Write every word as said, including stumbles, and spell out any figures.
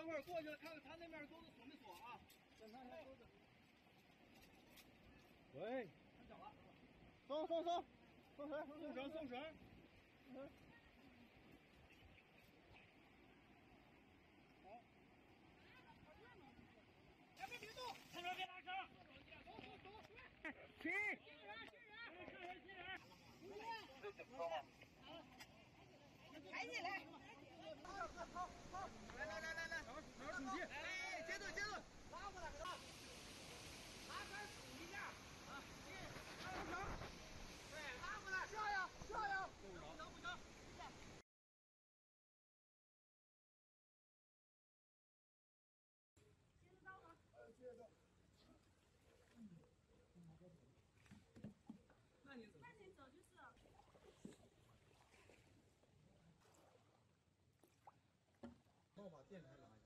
会儿过去了，看看他那边钩子锁没锁啊？检查一下钩子。喂，看脚了。松松松，松绳，松绳，松绳。嗯。好。哎，别别动，前面别拉绳。走走走，起。新人，新人，新人，新人。抬起来。好，好，来来来来来，哪哪统计？来来，接住接住，拉过来给他，拉杆杵一下啊，拉绳，对，拉过来，下呀下呀，不行不行，接得到吗？呃，接得到。嗯，那你走？那你走就是。 帮我把电台拿一下。